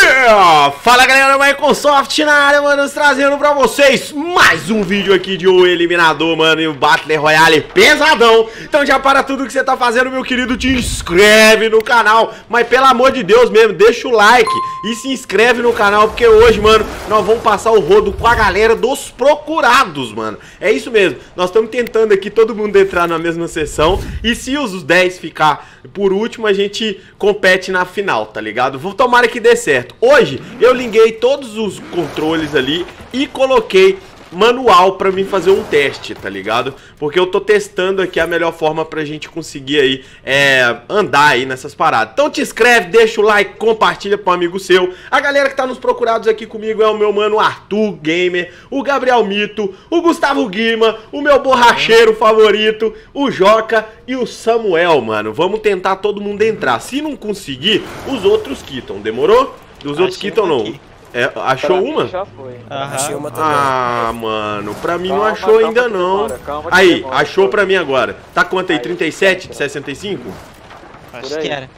Fala galera, Microsoft na área, mano, trazendo pra vocês mais um vídeo aqui de O Eliminador, mano, e o Battle Royale pesadão. Então já para tudo que você tá fazendo, meu querido, te inscreve no canal, mas pelo amor de Deus mesmo, deixa o like e se inscreve no canal, porque hoje, mano, nós vamos passar o rodo com a galera dos procurados, mano. É isso mesmo, nós estamos tentando aqui todo mundo entrar na mesma sessão, e se os 10 ficar por último, a gente compete na final, tá ligado? Tomara que dê certo. Hoje eu liguei todos os controles ali e coloquei manual pra mim fazer um teste, tá ligado? Porque eu tô testando aqui a melhor forma pra gente conseguir aí andar aí nessas paradas. Então te inscreve, deixa o like, compartilha pro amigo seu. A galera que tá nos procurados aqui comigo é o meu mano Arthur Gamer, o Gabriel Mito, o Gustavo Guima, o meu borracheiro favorito, o Joca e o Samuel, mano. Vamos tentar todo mundo entrar. Se não conseguir, os outros quitam, demorou? Os outros quitam não. Achou uma? Já foi. Achei uma também. Ah, mano, pra mim não achou ainda não. Aí, achou pra mim agora. Tá quanto aí? 37 de 65? Acho que era.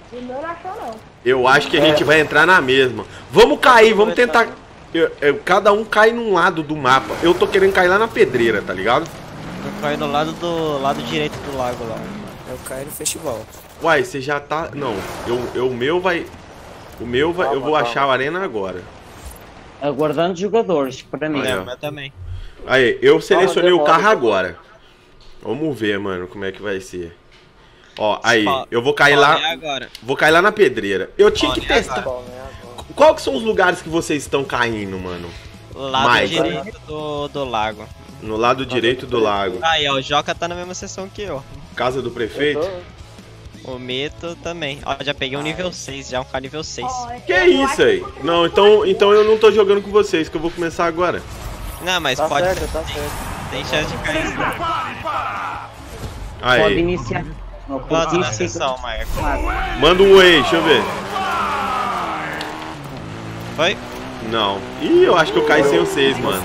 Eu acho que a gente vai entrar na mesma. Vamos cair, vamos tentar. Cada um cai num lado do mapa. Eu tô querendo cair lá na pedreira, tá ligado? Eu caio no lado direito do lago lá. Eu caio no festival. Uai, você já tá. Não, o meu vai. Eu vou achar a arena agora. Aguardando jogadores, para mim. Eu também. Aí, eu selecionei o carro agora. Vamos ver, mano, como é que vai ser. Ó, aí, eu vou cair lá. Vou cair lá na pedreira. Eu tinha que testar. Qual que são os lugares que vocês estão caindo, mano? Lado direito do lago. No lado direito do lago. Aí, ó, o Joca tá na mesma seção que eu. Casa do prefeito? O Mito também. Ó, já peguei um nível 6, já um cara nível 6. Que é isso aí? Não, então eu não tô jogando com vocês, que eu vou começar agora. Não, mas Tá pode. certo, tá certo. Tem chance de cair. Aí. Pode iniciar. Quanto na sessão, Marco? Manda um oi, deixa eu ver. Foi? Não. Ih, eu acho que eu caí sem vocês, mano.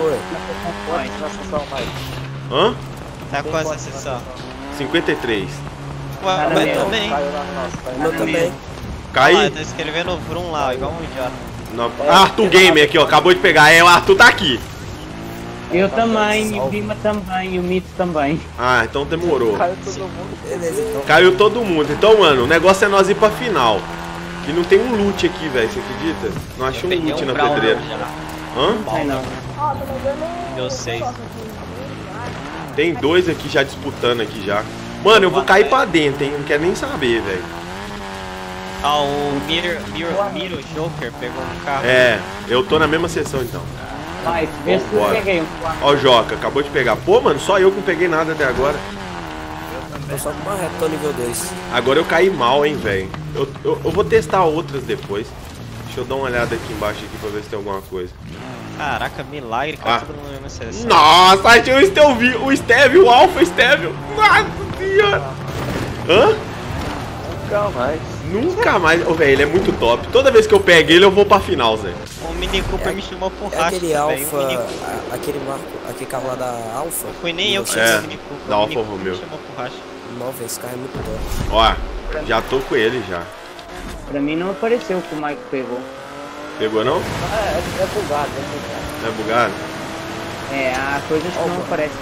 Hã? Tá com essa sessão? 53. Ué, mas também. Eu também. Caí? Ah, eu tô escrevendo Vrum lá, igual um idiota. Não. Arthur Gamer aqui, ó. Acabou de pegar. O Arthur tá aqui. Eu também, o Guima também, e o Mito também. Ah, então demorou. Caiu todo mundo. Beleza, então. Caiu todo mundo. Então, mano, o negócio é nós ir pra final. E não tem um loot aqui, velho. Você acredita? Não achei um loot na pedreira. Hã? Não, não. Deu 6. Tem dois aqui já disputando aqui já. Mano, eu vou cair pra dentro, hein? Não quero nem saber, velho. Ah, o Miro Joker pegou um carro. É, eu tô na mesma sessão então. Vai, vê se eu Vambora. peguei um. Ó o Joca, acabou de pegar. Pô, mano, só eu que não peguei nada até agora. Tô só com uma reta, tô nível 2. Agora eu caí mal, hein, velho. Eu vou testar outras depois. Deixa eu dar uma olhada aqui embaixo aqui pra ver se tem alguma coisa. Caraca, milagre, caiu todo mundo na mesma seleção. Nossa, achei o Steve, o Alpha Steve. Nossa senhora. Hã? Nunca mais. Nunca mais. Ô, velho, ele é muito top. Toda vez que eu pego ele, eu vou pra final, Zé. O Mini Cooper me chamou pro É racha, aquele velho. Alpha, aquele carro lá da Alpha. Não fui nem eu que É, fiz o Mini Cooper. da o Alfa Mini Cooper Romeo. me chamou pro racha. Nova, esse carro é muito top. Ó, já tô com ele já. Pra mim não apareceu o que o Mike pegou. Pegou não? É bugado, Não é bugado? É, há coisas que não aparecem.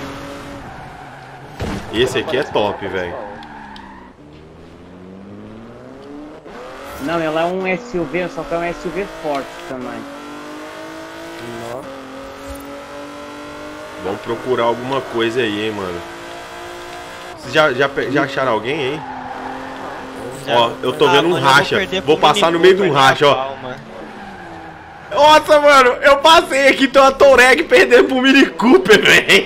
Esse aqui é top, velho. Não, ela é um SUV, só que é um SUV forte também. Nó. Vamos procurar alguma coisa aí, hein, mano. Vocês já acharam alguém aí? Ó, eu tô vendo um mano, eu racha. perder Vou pro passar Mini no meio de um Cooper, racha, ó. calma. Nossa, mano, eu passei aqui, tem uma Touareg perdendo pro Mini Cooper, velho.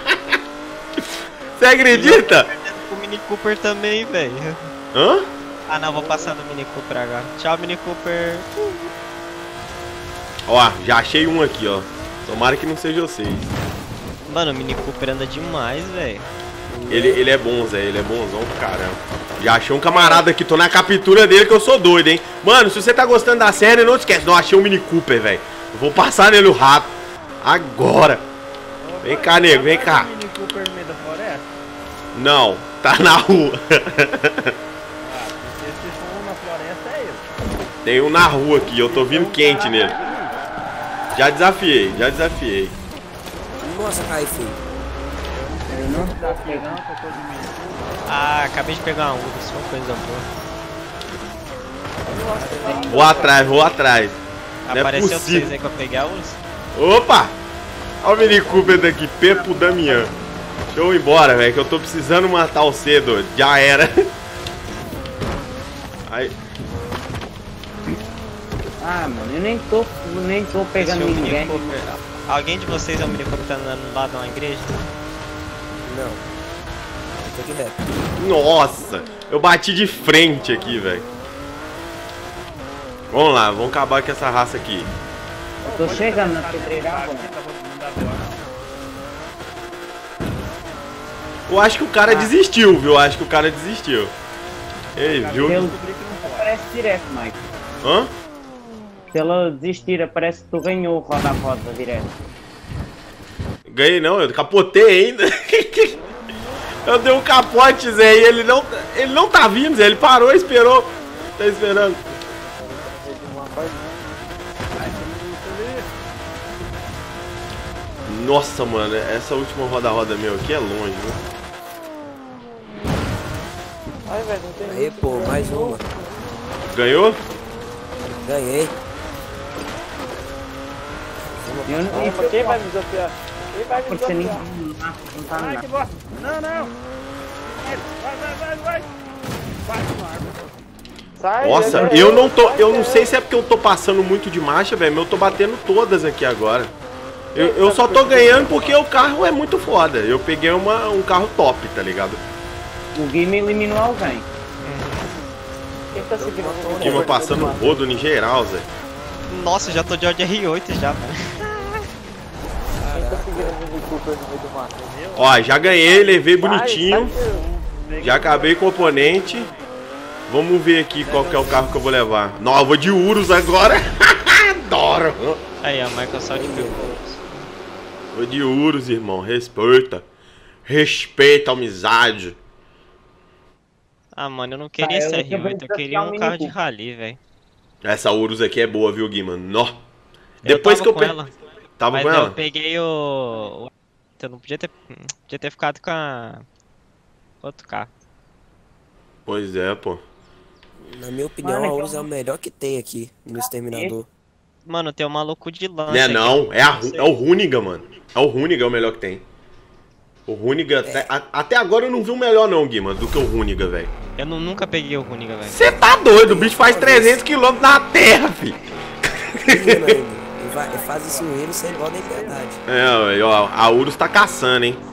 Você acredita? O Mini Cooper também, velho. Hã? Ah não, vou passar no Mini Cooper agora. Tchau, Mini Cooper. Ó, já achei um aqui, ó. Tomara que não seja vocês. Mano, o Mini Cooper anda demais, velho. Ele é bom, Zé, ele é bonzão pra caramba. Já achei um camarada aqui, tô na captura dele que eu sou doido, hein. Mano, se você tá gostando da série, não esquece, não achei um Mini Cooper, velho. Vou passar nele o rato. Agora. Vem cá, nego, vem cá. Mini Cooper no meio da floresta? Não, tá na rua. Se for na floresta é esse. Tem um na rua aqui, eu tô vindo quente nele. Já desafiei, já desafiei. Nossa, cai, filho. Ele não tá pegando. Ah, acabei de pegar uma Urus, uma coisa boa. Vou atrás, vou atrás. Não é Apareceu pra possível. vocês aí que eu peguei a Urus? Opa! Olha o Mini Cooper daqui, Pepo Damian. Deixa eu ir embora, velho, que eu tô precisando matar o cedo. Já era. Aí. Ah, mano, eu nem tô pegando Esse é o Mini ninguém. Cooper. Alguém de vocês é o Mini Cooper tá andando lá de uma igreja? Não. Tô aqui reto. Nossa! Eu bati de frente aqui, velho. Vamos lá, vamos acabar com essa raça aqui. Eu tô chegando na pedreira agora. Eu acho que o cara desistiu, viu? Eu acho que o cara desistiu. Ei, viu? Pelo aparece direto, Mike. Hã? Se ela desistir, parece que tu ganhou o roda-roda direto. Ganhei não, eu capotei ainda. Eu dei um capote, Zé, e ele não tá vindo, Zé. Ele parou, esperou. Tá esperando. Nossa, mano, essa última roda-roda meu aqui é longe, viu? Aí, pô, mais uma. Ganhou? Ganhei. Quem vai me desafiar? Quem vai me desafiar? Não tá nada. Não, não! Vai! Sai, Nossa, eu não sei se é porque eu tô passando muito de marcha, velho, mas eu tô batendo todas aqui agora. Eu só tô ganhando porque o carro é muito foda. Eu peguei um carro top, tá ligado? O game eliminou alguém. Quem tá seguindo O Guima passando rodo em geral, Zé. Nossa, já tô de Audi R8 já, mano. Quem tá seguindo o Mini Cooper no meio do mato? Ó, já ganhei, levei bonitinho. Já acabei com o oponente. Vamos ver aqui qual que é o carro que eu vou levar. Não, eu vou de Urus agora. Adoro. Aí, a Microsoft pegou. Vou de Urus, irmão. Respeita. Respeita a amizade. Ah, mano, eu não queria eu esse queria R8, eu queria um Mini carro de Cooper. rally, velho. Essa Urus aqui é boa, viu, Guima? Nó. Depois que eu com ela. Tava Mas com eu ela? peguei o... Eu não podia ter ficado com a... outro carro. Pois é, pô. Na minha opinião, Mano, a então- Urus é o melhor que tem aqui no Exterminador. Mano, tem um maluco de lança. Não é aqui. não, é o Runiga, mano. É o Runiga, é o melhor que tem. O Runiga, até agora eu não vi um melhor não, Guima, do que o Runiga, velho. Eu nunca peguei o Runiga, velho. Você tá doido, o bicho faz 300 km na terra, fi. Menino ainda. Ele faz isso ele sem dó nem piedade. É, velho, ó, a Urus tá caçando, hein.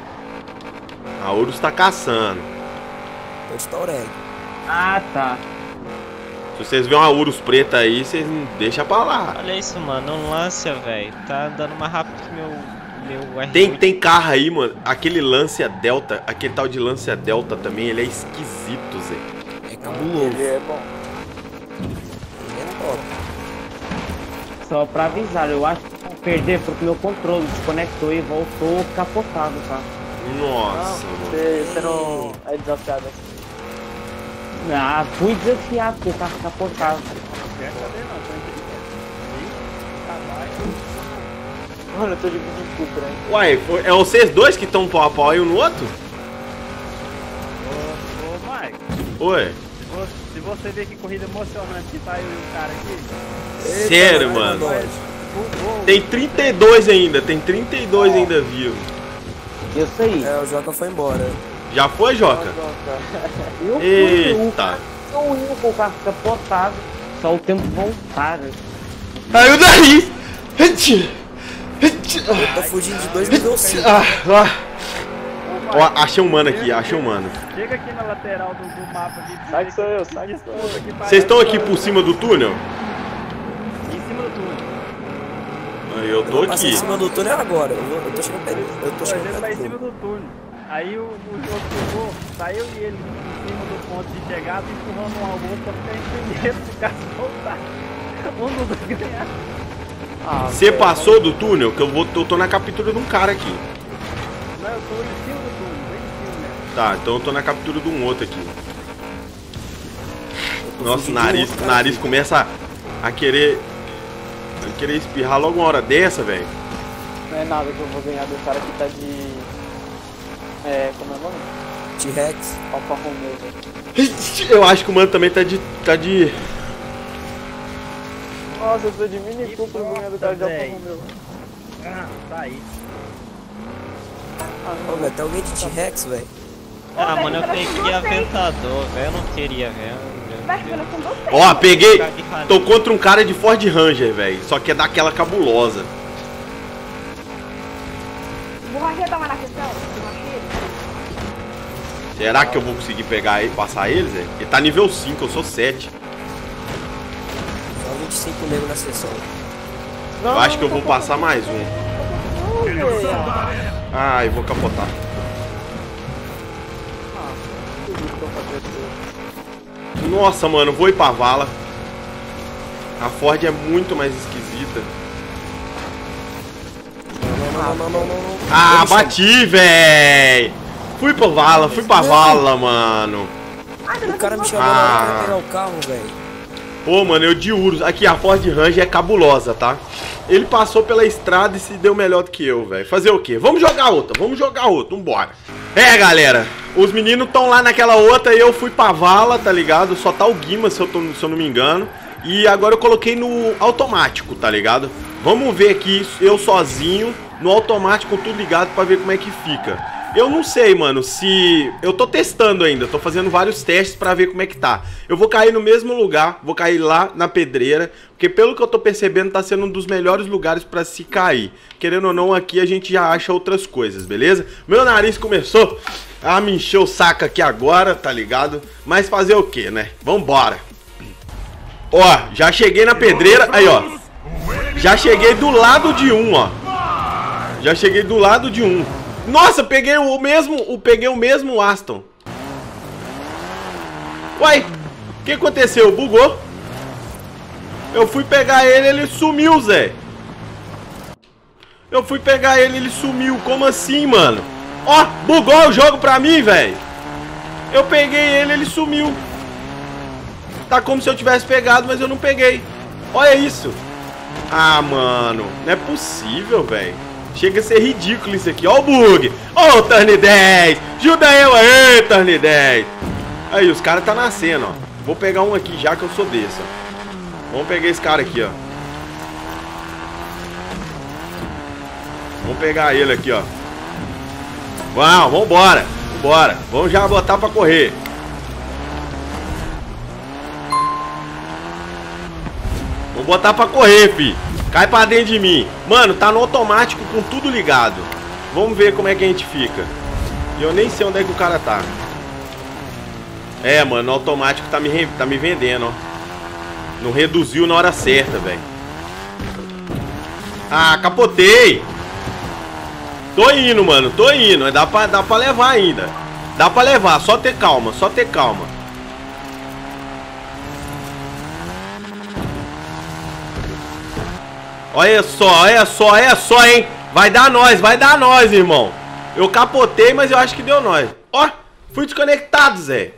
A Urus tá caçando. Tô de Taureg. Ah, tá. Se vocês verem uma Urus preta aí, vocês não deixam pra lá. Olha isso, mano, um Lancia, velho. Tá andando mais rápido que meu R8. Tem carro aí, mano. Aquele Lancia Delta, aquele tal de Lancia Delta também, ele é esquisito, Zé. É cabuloso. Ele é bom. Ele é top. Só pra avisar, eu acho que vou perder porque meu controle desconectou e voltou capotado, tá? Nossa, mano. Você não é desafiado assim. Ah, fui desafiado porque o carro capotado. Mano, eu tô de Mini Cooper, hein? Uai, é vocês dois que estão pau a pau aí um no outro? Ô, Mike, Oi. se você ver que corrida emocionante que tá eu e o cara aqui, Sério, Eita, mano. nós. Tem 32 ainda, tem 32 ainda vivos. Eu sei. É, o Joca foi embora. Já foi, Joca? Eu fui, Eita. eu ia com o carro capotado. Só o tempo voltar. Saiu daí! Eu tô fugindo de 2 nível 5. Ó, achei um mano aqui, achei um mano. chega aqui na lateral do mapa aqui. Sai que sou eu, sai que sou eu. Aqui parece- Vocês estão aqui por cima do túnel? Em cima do túnel. Aí eu tô Passei aqui. em cima do túnel agora. Eu tô chegando perto. Eu tô Pô, a chegando gente tá em perto cima do do túnel. Aí o jogo chegou, tá eu e ele em cima do ponto de chegada, empurrando um ao outro pra ficar em primeiro, se caso voltar. Um dos dois ganhar. Você passou do túnel? Que eu tô na captura de um cara aqui. Não, eu tô em cima do túnel, bem em cima mesmo. Tá, então eu tô na captura de um outro aqui. Eu Nossa, o nariz começa a querer espirrar logo uma hora dessa, velho. Não é nada que eu vou ganhar do cara que tá de... como é o nome? T-Rex. Alfa Romeo, velho. Eu acho que o mano também tá de... Nossa, eu tô de Mini Cooper ganhando do cara de Alfa Romeo. Ah, tá aí. Ô, velho, tem alguém de T-Rex, velho? Ah, mano, eu peguei Aventador, velho. Eu não queria, velho. Ó, peguei... Tô contra um cara de Ford Ranger, velho. Só que é daquela cabulosa. Borracha tava na questão? Será que eu vou conseguir pegar e passar eles, velho? Ele tá nível 5, eu sou 7. Só 25 nego na sessão. Eu acho que eu vou passar mais um. Ah, eu vou capotar. Nossa, mano, vou ir pra vala. A Ford é muito mais esquisita. Não. Ah, bati, véi! Fui pra vala, mano. O cara me chamou pra pegar o carro, velho. Pô, mano, eu de Urus. Aqui, a Ford Ranger é cabulosa, tá? Ele passou pela estrada e se deu melhor do que eu, velho. Fazer o quê? Vamos jogar outra, vambora. É, galera, os meninos estão lá naquela outra e eu fui pra vala, tá ligado? Só tá o Guima, se eu não me engano. E agora eu coloquei no automático, tá ligado? Vamos ver aqui, eu sozinho, no automático, tudo ligado pra ver como é que fica. Eu não sei, mano, se... Eu tô testando ainda, tô fazendo vários testes pra ver como é que tá. Eu vou cair no mesmo lugar, vou cair lá na pedreira, porque pelo que eu tô percebendo tá sendo um dos melhores lugares pra se cair. Querendo ou não, aqui a gente já acha outras coisas, beleza? Meu nariz começou a me encher o saco aqui agora, tá ligado? Mas fazer o quê, né? Vambora. Ó, já cheguei na pedreira, aí ó. Já cheguei do lado de um, ó. Já cheguei do lado de um. Nossa, peguei o mesmo Aston. Uai, o que aconteceu? Bugou. Eu fui pegar ele, ele sumiu, Zé. Eu fui pegar ele, ele sumiu. Como assim, mano? Ó, bugou o jogo pra mim, velho. Eu peguei ele, ele sumiu. Tá como se eu tivesse pegado, mas eu não peguei. Olha isso. Ah, mano, não é possível, velho. Chega a ser ridículo isso aqui. Ó o bug. Ó o Turn 10. Ajuda eu aí, Turn 10. Aí, os caras tá nascendo, ó. Vou pegar um aqui já que eu sou desse, ó. Vamos pegar esse cara aqui, ó. Vamos pegar ele aqui, ó. Vambora. Vamos já botar pra correr. Vamos botar pra correr, fi. Cai pra dentro de mim. Mano, tá no automático com tudo ligado. Vamos ver como é que a gente fica. E eu nem sei onde é que o cara tá. É, mano, o automático tá me vendendo, ó. Não reduziu na hora certa, velho. Ah, capotei. Tô indo, mano, tô indo. Dá pra levar ainda. Dá pra levar, só ter calma, Olha só, hein? Vai dar nós, irmão. Eu capotei, mas eu acho que deu nós. Ó, fui desconectado, Zé.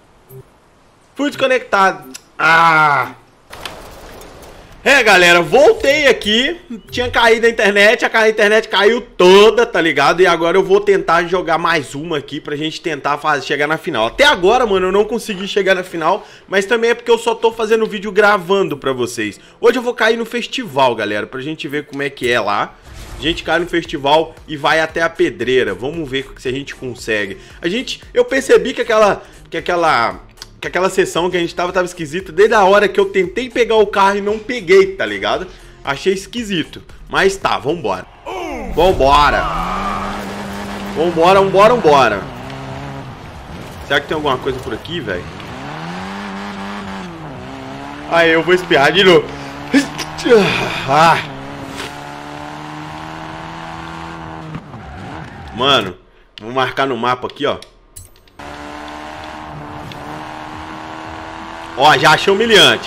Ah. É, galera, voltei aqui. Tinha caído a internet caiu toda, tá ligado? E agora eu vou tentar jogar mais uma aqui pra gente tentar chegar na final. Até agora, mano, eu não consegui chegar na final, mas também é porque eu só tô fazendo vídeo gravando pra vocês. Hoje eu vou cair no festival, galera, pra gente ver como é que é lá. A gente cai no festival e vai até a pedreira. Vamos ver se a gente consegue. Eu percebi que aquela sessão que a gente tava esquisita desde a hora que eu tentei pegar o carro e não peguei, tá ligado? Achei esquisito. Mas tá, vambora. Vambora. Será que tem alguma coisa por aqui, velho? Aí, eu vou espiar de novo. Mano, vou marcar no mapa aqui, ó. Ó, já achei humilhante.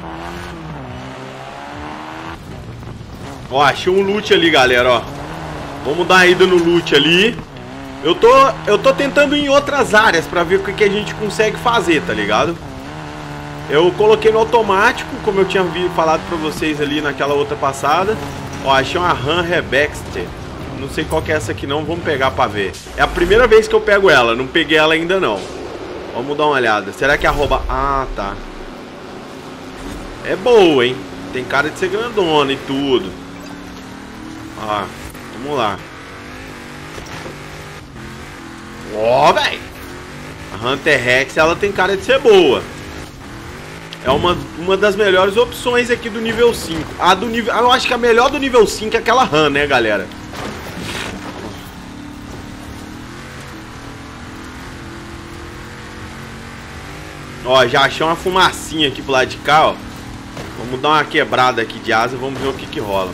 Ó, achei um loot ali, galera, ó. Vamos dar uma ida no loot ali. Eu tô tentando ir em outras áreas pra ver o que a gente consegue fazer, tá ligado? Eu coloquei no automático, como eu tinha falado pra vocês ali naquela outra passada. Ó, achei uma RAM Rebexter. Não sei qual que é essa aqui não, vamos pegar pra ver. É a primeira vez que eu pego ela, não peguei ela ainda não. Vamos dar uma olhada. Será que a rouba... Ah, tá. É boa, hein? Tem cara de ser grandona e tudo. Ó, vamos lá. Ó, velho. A Hunter Rex, ela tem cara de ser boa. É uma das melhores opções aqui do nível 5. A do nível... eu acho que a melhor do nível 5 é aquela RAM, né, galera? Ó, já achei uma fumacinha aqui pro lado de cá, ó. Vamos dar uma quebrada aqui de asa, vamos ver o que que rola.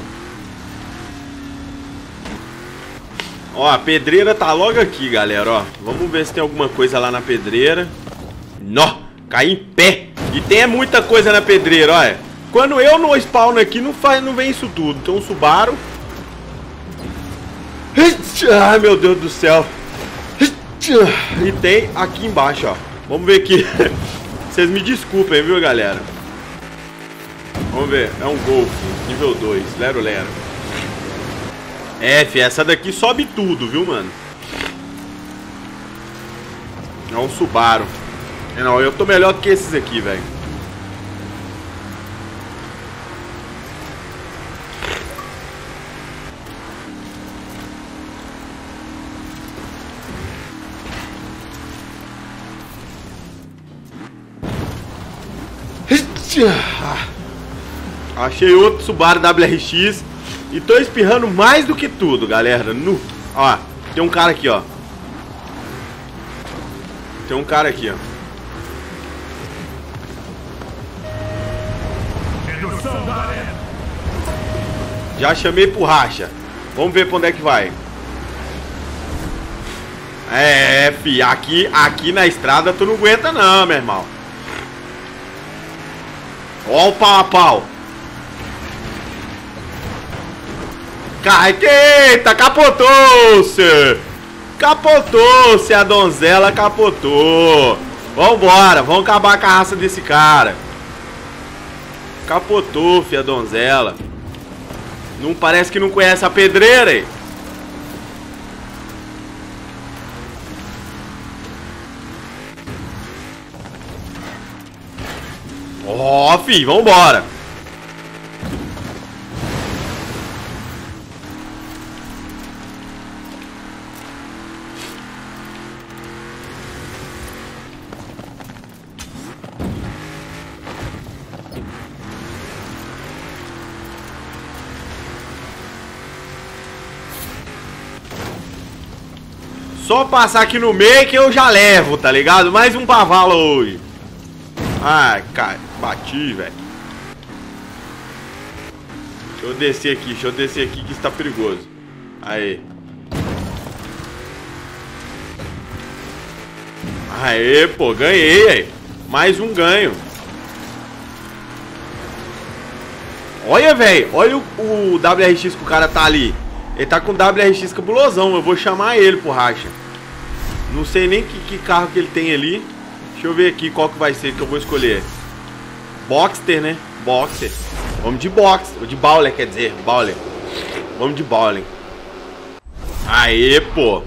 Ó, a pedreira tá logo aqui, galera, ó. Vamos ver se tem alguma coisa lá na pedreira. Nó, caí em pé. E tem muita coisa na pedreira, olha. Quando eu não spawno aqui, não vem isso tudo. Então, Subaru. Ai, meu Deus do céu. E tem aqui embaixo, ó. Vamos ver aqui. Vocês me desculpem, viu, galera? Vamos ver. É um Golf, nível 2. Lero, lero. F, essa daqui sobe tudo, viu, mano? É um Subaru. Não, eu tô melhor que esses aqui, velho. Achei outro Subaru WRX. E tô espirrando mais do que tudo, galera. Ó, tem um cara aqui, ó. Tem um cara aqui, ó. Já chamei pro racha. Vamos ver pra onde é que vai. É, fi, aqui na estrada tu não aguenta não, meu irmão. Ó o pau a pau. Eita, capotou-se. Capotou-se, a donzela capotou. Vambora, vamos acabar com a raça desse cara. Capotou, fi, a donzela. Não parece que não conhece a pedreira, hein? Ó, fi, vambora. Só passar aqui no meio que eu já levo, tá ligado? Mais um cavalo hoje. Ai, cara, bati, velho. Deixa eu descer aqui que está perigoso. Aí. Aê, pô, ganhei aí. Mais um ganho. Olha, velho, olha o WRX que o cara tá ali. Ele tá com WRX cabulosão, eu vou chamar ele pro racha. Não sei nem que carro que ele tem ali. Deixa eu ver aqui qual que vai ser que eu vou escolher. Boxster, né? Boxer. Vamos de Boxster, de Bowler, quer dizer, Bowler. Vamos de Bowler. Aê, pô.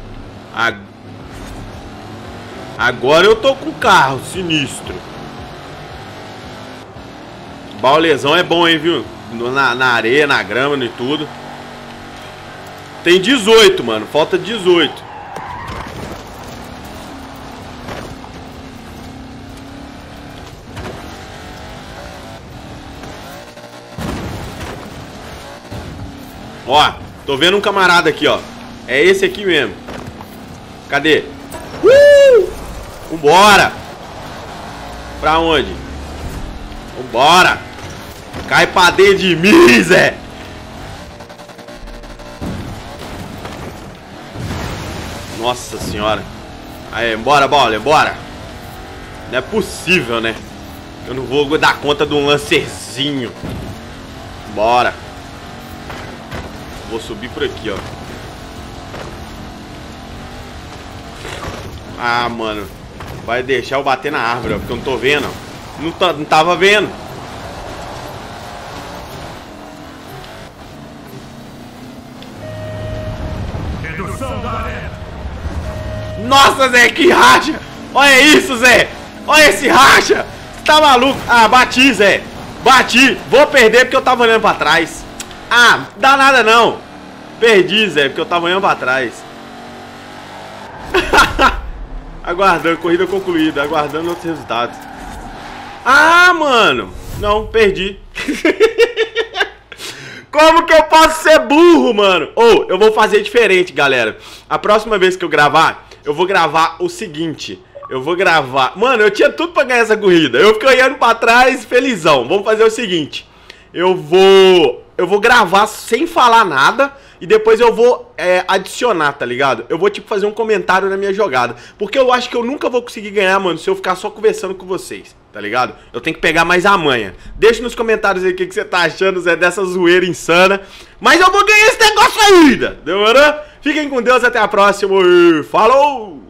Agora eu tô com o carro sinistro. Bowlerzão é bom, hein, viu? Na areia, na grama e tudo. Tem 18, mano. Falta 18. Ó, tô vendo um camarada aqui, ó. É esse aqui mesmo. Cadê? Vambora. Pra onde? Vambora. Cai pra dentro de mim, Zé. Nossa senhora. Aí, bora, bola, bora. Não é possível, né? Eu não vou dar conta de um lancerzinho. Bora. Vou subir por aqui, ó. Ah, mano. Vai deixar eu bater na árvore, ó, porque eu não tô vendo. Não tava vendo. Nossa, Zé, que racha! Olha isso, Zé! Olha esse racha! Você tá maluco? Ah, bati, Zé! Bati! Vou perder porque eu tava olhando pra trás. Ah, dá nada não! Perdi, Zé, porque eu tava olhando pra trás. Aguardando, corrida concluída, aguardando outros resultados. Ah, mano! Não, perdi. Como que eu posso ser burro, mano? Ou, eu vou fazer diferente, galera. A próxima vez que eu gravar, eu vou gravar o seguinte. Eu vou gravar... Mano, eu tinha tudo pra ganhar essa corrida. Eu fiquei olhando pra trás, felizão. Vamos fazer o seguinte. Eu vou gravar sem falar nada. E depois eu vou adicionar, tá ligado? Eu vou, tipo, fazer um comentário na minha jogada. Porque eu acho que eu nunca vou conseguir ganhar, mano, se eu ficar só conversando com vocês, tá ligado? Eu tenho que pegar mais a manha. Deixa nos comentários aí o que você tá achando, Zé, dessa zoeira insana. Mas eu vou ganhar esse negócio ainda, demorou? Fiquem com Deus, até a próxima. Falou!